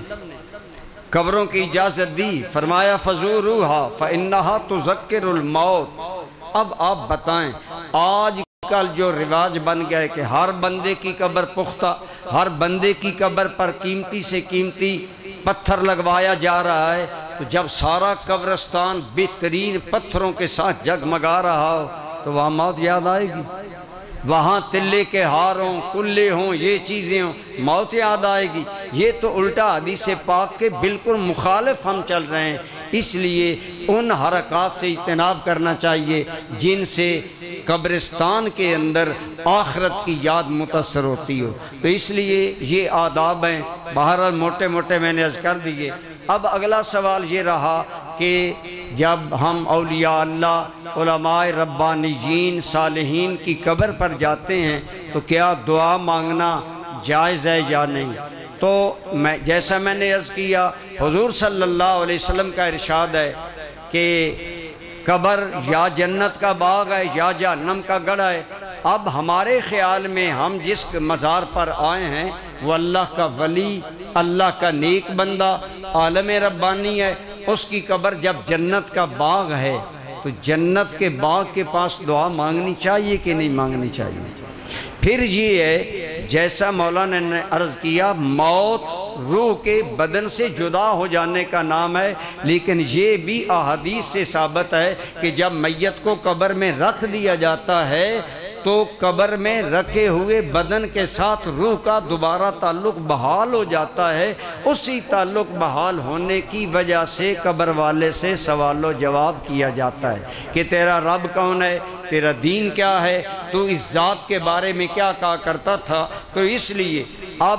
قبروں کی اجازت دی، فرمایا فزوروها فإنها تذکر الموت۔ اب آپ بتائیں آج کل جو رواج بن گیا ہے کہ ہر بندے کی قبر پختہ، ہر بندے کی قبر پر قیمتی سے قیمتی پتھر لگوایا جا رہا ہے، تو جب سارا قبرستان بہترین پتھروں کے ساتھ جگمگا رہا ہو تو وہاں موت یاد آئے گی؟ وہاں تلے کے ہار ہوں، کلے ہوں، یہ چیزیں ہوں، موت یاد آئے گی؟ یہ تو الٹا حدیث پاک کے بالکل مخالف ہم چل رہے ہیں۔ اس لیے ان حرکات سے اجتناب کرنا چاہیے جن سے قبرستان کے اندر آخرت کی یاد متاثر ہوتی ہو۔ تو اس لیے یہ آداب ہیں، بہرحال موٹے موٹے میں نے عرض کر دیے۔ اب اگلا سوال یہ رہا کہ جب ہم اولیاء اللہ، علماء ربانیین، صالحین کی قبر پر جاتے ہیں تو کیا دعا مانگنا جائز ہے یا نہیں؟ تو جیسا میں نے عرض کیا، حضور صلی اللہ علیہ وسلم کا ارشاد ہے کہ قبر یا جنت کا باغ ہے یا جہنم کا گڑھا ہے۔ اب ہمارے خیال میں ہم جس مزار پر آئے ہیں وہ اللہ کا ولی، اللہ کا نیک بندہ، عالم ربانی ہے، اس کی قبر جب جنت کا باغ ہے تو جنت کے باغ کے پاس دعا مانگنی چاہیے کہ نہیں مانگنی چاہیے؟ پھر یہ ہے جیسا مولانا نے عرض کیا، موت روح کے بدن سے جدا ہو جانے کا نام ہے، لیکن یہ بھی احادیث سے ثابت ہے کہ جب میت کو قبر میں رکھ دیا جاتا ہے تو قبر میں رکھے ہوئے بدن کے ساتھ روح کا دوبارہ تعلق بحال ہو جاتا ہے۔ اسی تعلق بحال ہونے کی وجہ سے قبر والے سے سوال و جواب کیا جاتا ہے کہ تیرا رب کون ہے، تیرا دین کیا ہے، تو اس ذات کے بارے میں کیا کہا کرتا تھا۔ تو اس لیے اب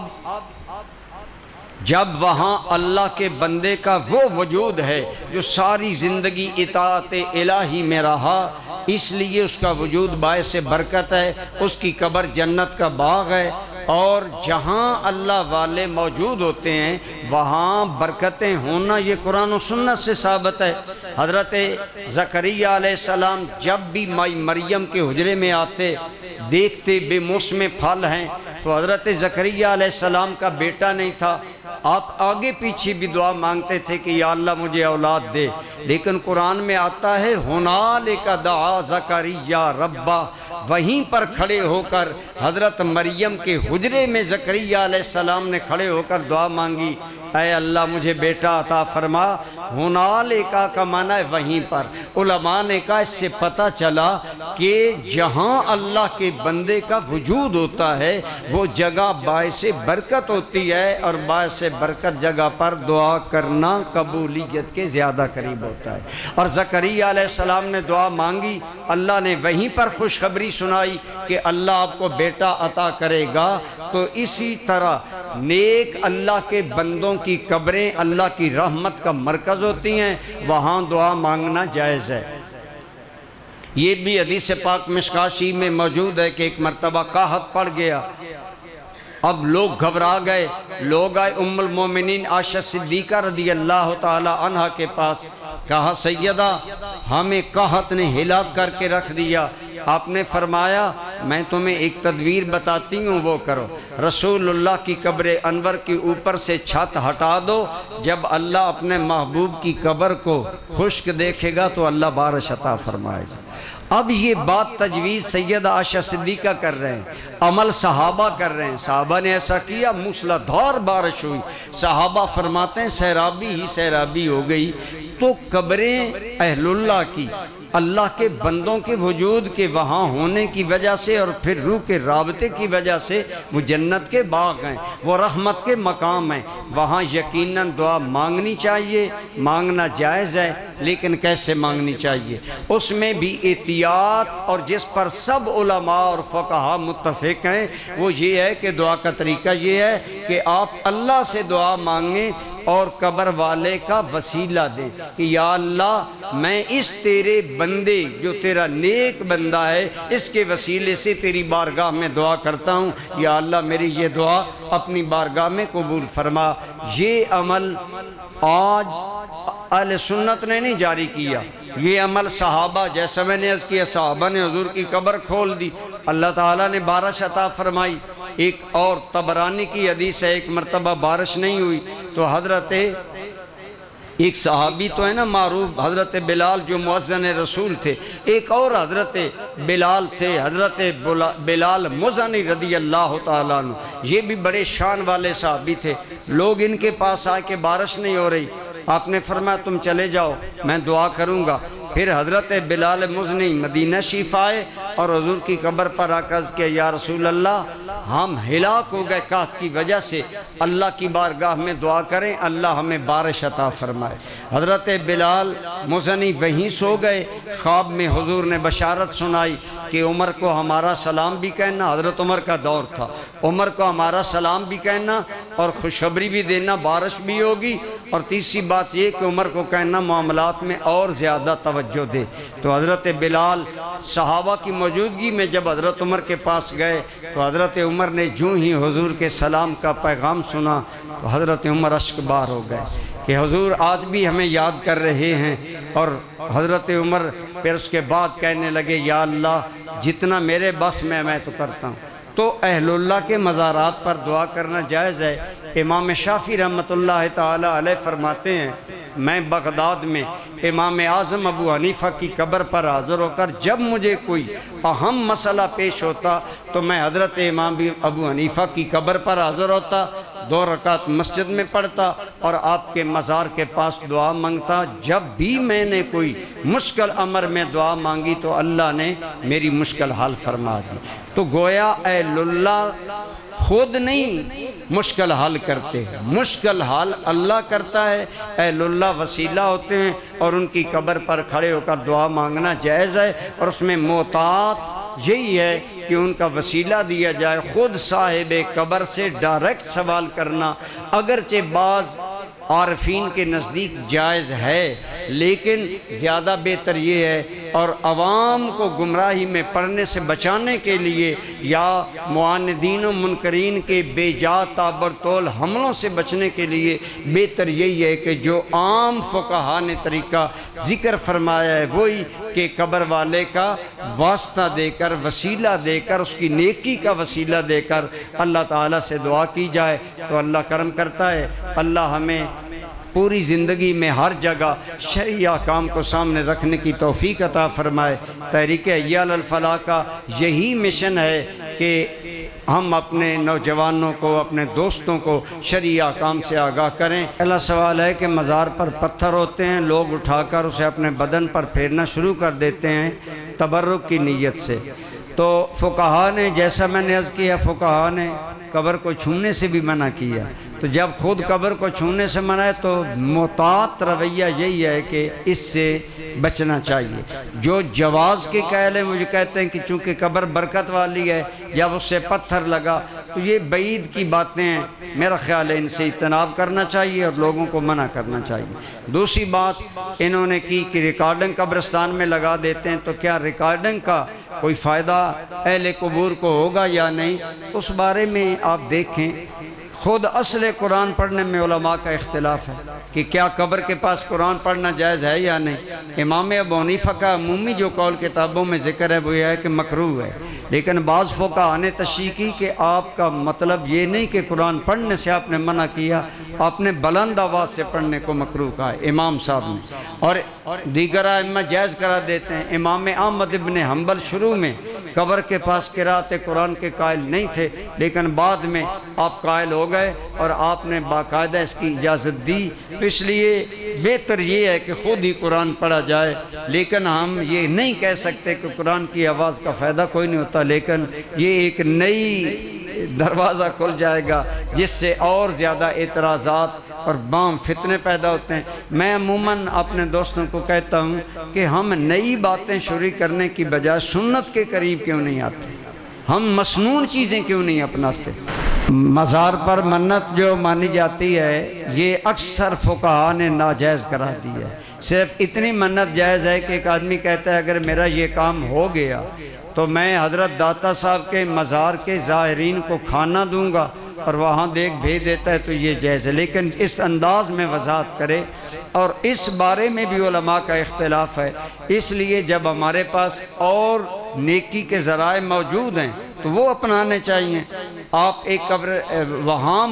جب وہاں اللہ کے بندے کا وہ وجود ہے جو ساری زندگی اطاعت الہی میں رہا، اس لیے اس کا وجود باعث برکت ہے، اس کی قبر جنت کا باغ ہے، اور جہاں اللہ والے موجود ہوتے ہیں وہاں برکتیں ہونا یہ قرآن و سنت سے ثابت ہے۔ حضرت زکریا علیہ السلام جب بھی مائی مریم کے حجرے میں آتے، دیکھتے بے موسم پھل ہیں، تو حضرت زکریا علیہ السلام کا بیٹا نہیں تھا، آپ آگے پیچھے بھی دعا مانگتے تھے کہ یا اللہ مجھے اولاد دے، لیکن قرآن میں آتا ہے ہنالک دعا زکریا ربہ، وہیں پر کھڑے ہو کر حضرت مریم کے حجرے میں زکریا علیہ السلام نے کھڑے ہو کر دعا مانگی، اے اللہ مجھے بیٹا عطا فرما۔ ہنالکا کا معنی ہے وہیں پر۔ علماء نے کہا اس سے پتہ چلا کہ جہاں اللہ کے بندے کا وجود ہوتا ہے وہ جگہ باعث برکت ہوتی ہے، اور باعث برکت جگہ پر دعا کرنا قبولیت کے زیادہ قریب ہوتا ہے۔ اور زکریا علیہ السلام نے دعا مانگی، اللہ نے وہیں پر خوشخبری سنائی کہ اللہ آپ کو بیٹا عطا کرے گا۔ تو اسی طرح نیک اللہ کے بندوں کی قبریں اللہ کی رحمت کا مرکز ہوتی ہیں، وہاں دعا مانگنا جائز ہے۔ یہ بھی حدیث پاک مشکاشی میں موجود ہے کہ ایک مرتبہ قحط پڑ گیا، اب لوگ گھبرا گئے، لوگ آئے ام المومنین عائشہ صدیقہ رضی اللہ تعالی عنہ کے پاس، کہا سیدہ ہمیں قحط نے ہلاک کر کے رکھ دیا۔ آپ نے فرمایا میں تمہیں ایک تدبیر بتاتی ہوں، وہ کرو، رسول اللہ کی قبر انور کے اوپر سے چھت ہٹا دو، جب اللہ اپنے محبوب کی قبر کو خشک دیکھے گا تو اللہ بارش عطا فرمائے گا۔ اب یہ بات تجویز سیدہ عائشہ صدیقہ کر رہے ہیں، عمل صحابہ کر رہے ہیں، صحابہ نے ایسا کیا، موسلادھار بارش ہوئی، صحابہ فرماتے ہیں سیرابی ہی سیرابی ہو گئی۔ تو قبریں اہل اللہ کی، اللہ کے بندوں کے وجود کے وہاں ہونے کی وجہ سے اور پھر روح کے رابطے کی وجہ سے وہ جنت کے باغ ہیں، وہ رحمت کے مقام ہیں، وہاں یقیناً دعا مانگنی چاہیے، مانگنا جائز ہے، لیکن کیسے مانگنی چاہیے؟ اس میں بھی احتیاط، اور جس پر سب علماء اور فقہا متفق ہیں وہ یہ ہے کہ دعا کا طریقہ یہ ہے کہ آپ اللہ سے دعا مانگیں اور قبر والے کا وسیلہ دیں کہ یا اللہ میں اس تیرے بندے جو تیرا نیک بندہ ہے اس کے وسیلے سے تیری بارگاہ میں دعا کرتا ہوں، یا اللہ میری یہ دعا اپنی بارگاہ میں قبول فرما۔ یہ عمل آج اہل سنت نے نہیں جاری کیا، یہ عمل صحابہ، جیسا میں نے عرض کیا صحابہ نے حضور کی قبر کھول دی، اللہ تعالیٰ نے بارش عطا فرمائی۔ ایک اور طبرانی کی حدیث ہے، ایک مرتبہ بارش نہیں ہوئی تو حضرت ایک صحابی تو ہے نا معروف حضرت بلال جو مؤذن رسول تھے، ایک اور حضرت بلال تھے، حضرت بلال مزنی رضی اللہ تعالیٰ عنہ، یہ بھی بڑے شان والے صحابی تھے۔ لوگ ان کے پاس آئے کہ بارش نہیں ہو رہی، آپ نے فرمایا تم چلے جاؤ میں دعا کروں گا۔ پھر حضرت بلال مزنی مدینہ شریف آئے اور حضور کی قبر پر آ کر کہ یا رسول اللہ ہم ہلاک ہو گئے قحط کی وجہ سے، اللہ کی بارگاہ میں دعا کریں اللہ ہمیں بارش عطا فرمائے۔ حضرت بلال مزنی وہیں سو گئے، خواب میں حضور نے بشارت سنائی کہ عمر کو ہمارا سلام بھی کہنا، حضرت عمر کا دور تھا، عمر کو ہمارا سلام بھی کہنا اور خوشخبری بھی دینا بارش بھی ہوگی، اور تیسری بات یہ کہ عمر کو کہنا معاملات میں اور زیادہ توجہ دے۔ تو حضرت بلال صحابہ کی موجودگی میں جب حضرت عمر کے پاس گئے تو حضرت عمر نے جو ہی حضور کے سلام کا پیغام سنا تو حضرت عمر اشک بار ہو گئے کہ حضور آج بھی ہمیں یاد کر رہے ہیں۔ اور حضرت عمر پھر اس کے بعد کہنے لگے یا اللہ جتنا میرے بس میں تو کرتا ہوں۔ تو اہل اللہ کے مزارات پر دعا کرنا جائز ہے۔ امام شافعی رحمۃ اللہ تعالی علیہ فرماتے ہیں میں بغداد میں امام اعظم ابو حنیفہ کی قبر پر حاضر ہو کر جب مجھے کوئی اہم مسئلہ پیش ہوتا تو میں حضرت امام ابو حنیفہ کی قبر پر حاضر ہوتا، 2 رکعت مسجد میں پڑھتا اور آپ کے مزار کے پاس دعا مانگتا۔ جب بھی میں نے کوئی مشکل امر میں دعا مانگی تو اللہ نے میری مشکل حل فرما دی۔ تو گویا اہل اللہ خود نہیں مشکل حل کرتے ہیں، مشکل حل اللہ کرتا ہے، اہل اللہ وسیلہ ہوتے ہیں اور ان کی قبر پر کھڑے ہو کر دعا مانگنا جائز ہے، اور اس میں محتاط یہی ہے کہ ان کا وسیلہ دیا جائے۔ خود صاحب قبر سے ڈائریکٹ سوال کرنا اگرچہ بعض عارفین کے نزدیک جائز ہے، لیکن زیادہ بہتر یہ ہے، اور عوام کو گمراہی میں پڑنے سے بچانے کے لیے یا معاندین و منکرین کے بے جا تابرتول حملوں سے بچنے کے لیے بہتر یہی ہے کہ جو عام فقہا نے طریقہ ذکر فرمایا ہے وہی کہ قبر والے کا واسطہ دے کر، وسیلہ دے کر، اس کی نیکی کا وسیلہ دے کر اللہ تعالیٰ سے دعا کی جائے تو اللہ کرم کرتا ہے۔ اللہ ہمیں پوری زندگی میں ہر جگہ شرعی احکام کو سامنے رکھنے کی توفیق عطا فرمائے۔ تحریک حی علی الفلاح کا یہی مشن ہے کہ ہم اپنے نوجوانوں کو، اپنے دوستوں کو شرعی احکام سے آگاہ کریں۔ پہلا سوال ہے کہ مزار پر پتھر ہوتے ہیں، لوگ اٹھا کر اسے اپنے بدن پر پھیرنا شروع کر دیتے ہیں تبرک کی نیت سے۔ تو فقہا نے، جیسا میں نے عرض کیا، فقہا نے قبر کو چھونے سے بھی منع کیا۔ تو جب خود قبر کو چھونے سے منع ہے تو معتاد رویہ یہی ہے کہ اس سے بچنا چاہیے۔ جو جواز کے قائل ہیں مجھے کہتے ہیں کہ چونکہ قبر برکت والی ہے، جب اس سے پتھر لگا تو یہ بعید کی باتیں ہیں، میرا خیال ہے ان سے اجتناب کرنا چاہیے اور لوگوں کو منع کرنا چاہیے۔ دوسری بات انہوں نے کی کہ ریکارڈنگ قبرستان میں لگا دیتے ہیں، تو کیا ریکارڈنگ کا کوئی فائدہ اہل قبور کو ہوگا یا نہیں، اس بارے میں آپ دیکھیں۔ خود اصل قرآن پڑھنے میں علماء کا اختلاف ہے کہ کیا قبر کے پاس قرآن پڑھنا جائز ہے یا نہیں۔ امام ابو حنیفہ کا عمومی جو قول کتابوں میں ذکر ہے وہ یہ ہے کہ مکروہ ہے، لیکن بعض فقہاء نے تشریح کی کہ آپ کا مطلب یہ نہیں کہ قرآن پڑھنے سے آپ نے منع کیا، آپ نے بلند آواز سے پڑھنے کو مکروہ کہا ہے امام صاحب نے، اور دیگر ائمہ جائز کرا دیتے ہیں۔ امام احمد ابن حنبل شروع میں قبر کے پاس قرأت قرآن کے قائل نہیں تھے، لیکن بعد میں آپ قائل ہو گئے اور آپ نے باقاعدہ اس کی اجازت دی۔ تو اس لیے بہتر یہ ہے کہ خود ہی قرآن پڑھا جائے، لیکن ہم یہ نہیں کہہ سکتے کہ قرآن کی آواز کا فائدہ کوئی نہیں ہوتا، لیکن یہ ایک نئی دروازہ کھل جائے گا جس سے اور زیادہ اعتراضات اور بام فتنے پیدا ہوتے ہیں۔ میں عموماً اپنے دوستوں کو کہتا ہوں کہ ہم نئی باتیں شروع کرنے کی بجائے سنت کے قریب کیوں نہیں آتے، ہم مسنون چیزیں کیوں نہیں اپناتے۔ مزار پر منت جو مانی جاتی ہے یہ اکثر فقہاء نے ناجائز کرا دی ہے۔ صرف اتنی منت جائز ہے کہ ایک آدمی کہتا ہے اگر میرا یہ کام ہو گیا تو میں حضرت داتا صاحب کے مزار کے زائرین کو کھانا دوں گا، اور وہاں دیکھ بھیج دیتا ہے تو یہ جائز ہے، لیکن اس انداز میں وضاحت کرے۔ اور اس بارے میں بھی علماء کا اختلاف ہے، اس لیے جب ہمارے پاس اور نیکی کے ذرائع موجود ہیں تو وہ اپنانے چاہیے۔ آپ ایک قبر وہاں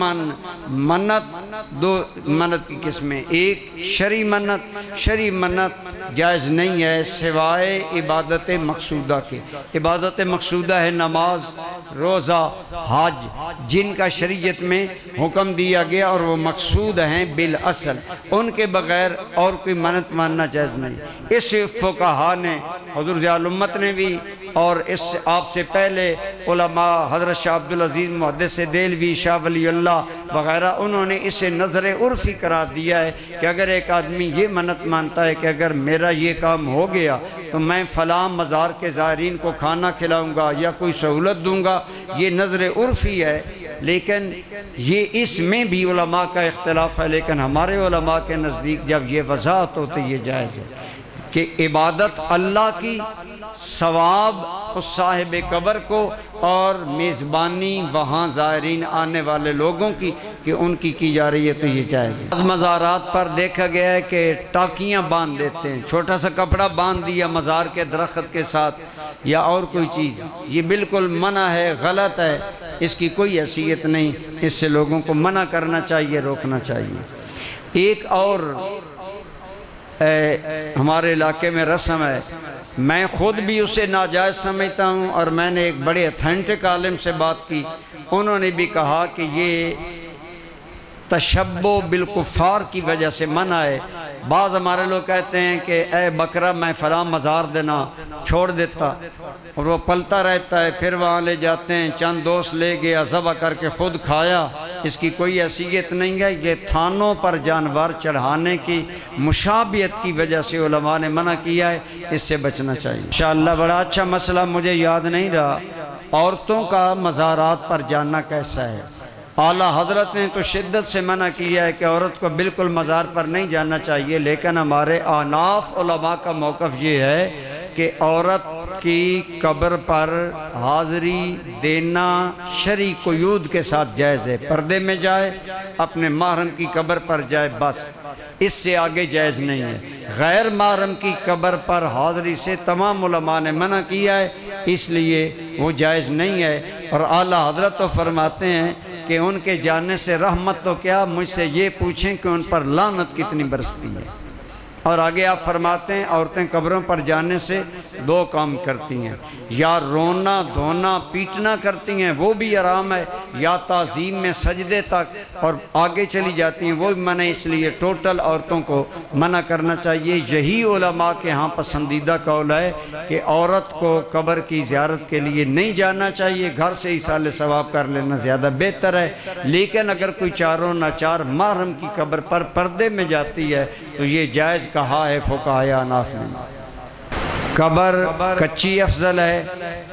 منت دو منت کی قسمیں، ایک شرعی منت جائز نہیں ہے سوائے عبادت مقصودہ کے۔ عبادت مقصودہ ہے نماز، روزہ، حج، جن کا شریعت میں حکم دیا گیا اور وہ مقصود ہیں بالاصل، ان کے بغیر اور کوئی منت ماننا جائز نہیں۔ اس فقہاء نے، حضور ضیاء الامت نے بھی، اور اس آپ سے پہلے علماء حضرت شاہ عبدالعزیز محدث دہلوی، شاہ ولی اللہ وغیرہ، انہوں نے اسے نظر عرفی قرار دیا ہے کہ اگر ایک آدمی یہ منت مانتا ہے کہ اگر میرا یہ کام ہو گیا تو میں فلاں مزار کے زائرین کو کھانا کھلاؤں گا یا کوئی سہولت دوں گا، یہ نظر عرفی ہے، لیکن یہ اس میں بھی علماء کا اختلاف ہے۔ لیکن ہمارے علماء کے نزدیک جب یہ وضاحت ہو تو یہ جائز ہے کہ عبادت اللہ کی، ثواب اس صاحب قبر کو، اور میزبانی وہاں زائرین آنے والے لوگوں کی کہ ان کی جا رہی ہے تو یہ جائز ہے۔ بعض مزارات پر دیکھا گیا ہے کہ ٹاکیاں باندھ دیتے ہیں، چھوٹا سا کپڑا باندھ دیا مزار کے درخت کے ساتھ یا اور کوئی چیز، یہ بالکل منع ہے، غلط ہے، اس کی کوئی حیثیت نہیں، اس سے لوگوں کو منع کرنا چاہیے، روکنا چاہیے۔ ایک اور ہمارے علاقے میں رسم ہے، میں خود بھی اسے ناجائز سمجھتا ہوں، اور میں نے ایک بڑے اتھینٹک عالم سے بات کی، انہوں نے بھی کہا کہ یہ تشبہ بالکفار کی وجہ سے منع ہے۔ بعض ہمارے لوگ کہتے ہیں کہ اے بکرا میں فلاں مزار دینا چھوڑ دیتا، اور وہ پلتا رہتا ہے، پھر وہاں لے جاتے ہیں، چند دوست لے گیا، ذبح کر کے خود کھایا، اس کی کوئی حیثیت نہیں ہے۔ یہ تھانوں پر جانور چڑھانے کی مشابہت کی وجہ سے علماء نے منع کیا ہے، اس سے بچنا چاہیے۔ انشاءاللہ بڑا اچھا مسئلہ، مجھے یاد نہیں رہا، عورتوں کا مزارات پر جاننا کیسا ہے۔ اعلیٰ حضرت نے تو شدت سے منع کیا ہے کہ عورت کو بالکل مزار پر نہیں جانا چاہیے، لیکن ہمارے احناف علماء کا موقف یہ ہے کہ عورت کی قبر پر حاضری دینا شرعی قیود کے ساتھ جائز ہے، پردے میں جائے، اپنے محرم کی قبر پر جائے، بس اس سے آگے جائز نہیں ہے۔ غیر محرم کی قبر پر حاضری سے تمام علماء نے منع کیا ہے، اس لیے وہ جائز نہیں ہے۔ اور اعلیٰ حضرت تو فرماتے ہیں کہ کہ ان کے جانے سے رحمت تو کیا، مجھ سے یہ پوچھیں کہ ان پر لعنت کتنی برستی ہے۔ اور آگے آپ فرماتے ہیں عورتیں قبروں پر جانے سے دو کام کرتی ہیں، یا رونا دھونا پیٹنا کرتی ہیں، وہ بھی حرام ہے، یا تعظیم میں سجدے تک اور آگے چلی جاتی ہیں، وہ بھی منع، اس لیے ٹوٹل عورتوں کو منع کرنا چاہیے۔ یہی علماء کے ہاں پسندیدہ قول ہے کہ عورت کو قبر کی زیارت کے لیے نہیں جانا چاہیے، گھر سے ایصال ثواب کر لینا زیادہ بہتر ہے۔ لیکن اگر کوئی چاروں ناچار محرم کی قبر پر پردے میں جاتی ہے تو یہ جائز کہا ہے فقہائے احناف نے۔ قبر کچی افضل ہے،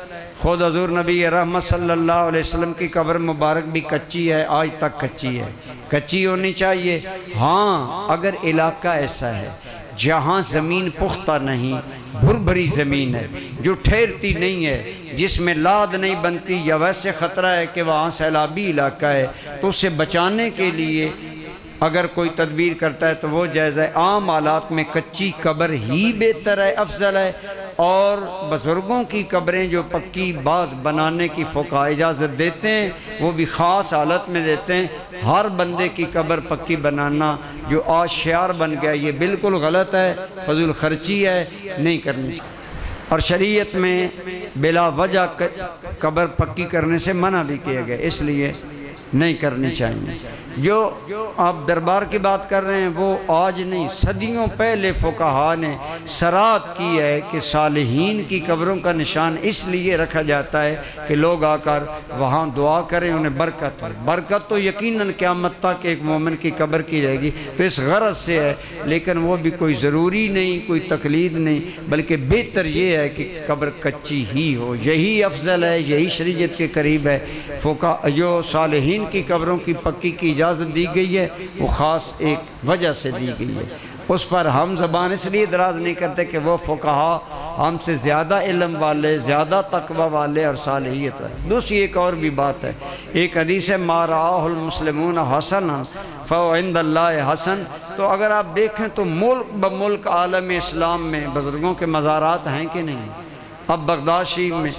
خود حضور نبی رحمت صلی اللہ علیہ وسلم کی قبر مبارک بھی کچی ہے، آج تک کچی ہے، کچی ہونی چاہیے۔ ہاں اگر علاقہ ایسا ہے جہاں زمین پختہ نہیں، بھری زمین ہے جو ٹھہرتی نہیں ہے، جس میں لاد نہیں بنتی، یا ویسے خطرہ ہے کہ وہاں سیلابی علاقہ ہے، تو اسے بچانے کے لیے اگر کوئی تدبیر کرتا ہے تو وہ جائز ہے۔ عام حالات میں کچی قبر ہی بہتر ہے، افضل ہے۔ اور بزرگوں کی قبریں جو پکی بعض بنانے کی فقہاء اجازت دیتے ہیں، وہ بھی خاص حالت میں دیتے ہیں۔ ہر بندے کی قبر پکی بنانا جو آج شعار بن گیا، یہ بالکل غلط ہے، فضول خرچی ہے، نہیں کرنی چاہیے۔ اور شریعت میں بلا وجہ قبر پکی کرنے سے منع بھی کیا گیا، اس لیے نہیں کرنی چاہیے۔ جو آپ دربار کی بات کر رہے ہیں وہ آج نہیں، صدیوں پہلے فقہاء نے صراحت کی ہے کہ صالحین کی قبروں کا نشان اس لیے رکھا جاتا ہے کہ لوگ آ کر وہاں دعا کریں، انہیں برکت ہو۔ برکت تو یقیناً قیامت تک ایک مومن کی قبر کی رہے گی، تو اس غرض سے ہے، لیکن وہ بھی کوئی ضروری نہیں، کوئی تقلید نہیں، بلکہ بہتر یہ ہے کہ قبر کچی ہی ہو، یہی افضل ہے، یہی شریعت کے قریب ہے۔ فقہاء جو صالحین کی قبروں کی پکی کی اجازت دی گئی ہے وہ خاص ایک وجہ سے دی گئی ہے، اس پر ہم زبان اس لیے دراز نہیں کرتے کہ وہ فقہاء ہم سے زیادہ علم والے، زیادہ تقوی والے اور صالحیت والے۔ دوسری ایک اور بھی بات ہے، ایک حدیث ہے ما رآہ المسلمون حسنا فهو عند اللہ حسن۔ تو اگر آپ دیکھیں تو ملک بملک عالم اسلام میں بزرگوں کے مزارات ہیں کہ نہیں؟ اب بغداد شریف میں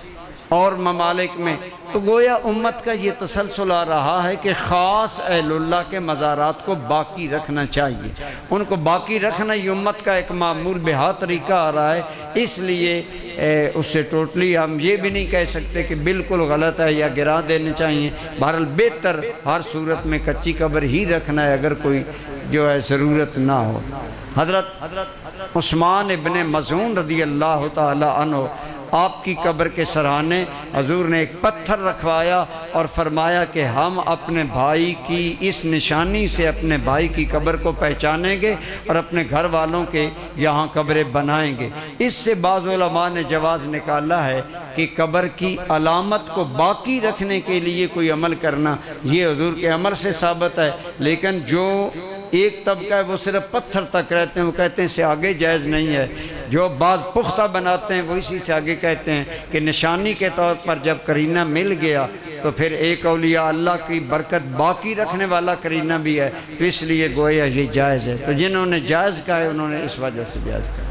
اور ممالک میں، تو گویا امت کا یہ تسلسل آ رہا ہے کہ خاص اہل اللہ کے مزارات کو باقی رکھنا چاہیے، ان کو باقی رکھنا یہ امت کا ایک معمول بہا طریقہ آ رہا ہے۔ اس لیے اس سے ٹوٹلی ہم یہ بھی نہیں کہہ سکتے کہ بالکل غلط ہے یا گرا دینے چاہیے۔ بہرحال بہتر ہر صورت میں کچی قبر ہی رکھنا ہے اگر کوئی جو ہے ضرورت نہ ہو۔ حضرت عثمان ابن مظعون رضی اللہ تعالی عنہ، آپ کی قبر کے سرہانے حضور نے ایک پتھر رکھوایا اور فرمایا کہ ہم اپنے بھائی کی اس نشانی سے اپنے بھائی کی قبر کو پہچانیں گے اور اپنے گھر والوں کے یہاں قبریں بنائیں گے۔ اس سے بعض علماء نے جواز نکالا ہے کہ قبر کی علامت کو باقی رکھنے کے لیے کوئی عمل کرنا یہ حضور کے عمل سے ثابت ہے، لیکن جو ایک طبقہ ہے وہ صرف پتھر تک رہتے ہیں، وہ کہتے ہیں اس سے آگے جائز نہیں ہے۔ جو بعض پختہ بناتے ہیں وہ اسی سے آگے کہتے ہیں کہ نشانی کے طور پر جب قرینہ مل گیا تو پھر ایک اولیاء اللہ کی برکت باقی رکھنے والا قرینہ بھی ہے، تو اس لیے گویا یہ جائز ہے۔ تو جنہوں نے جائز کہا ہے انہوں نے اس وجہ سے جائز کہا۔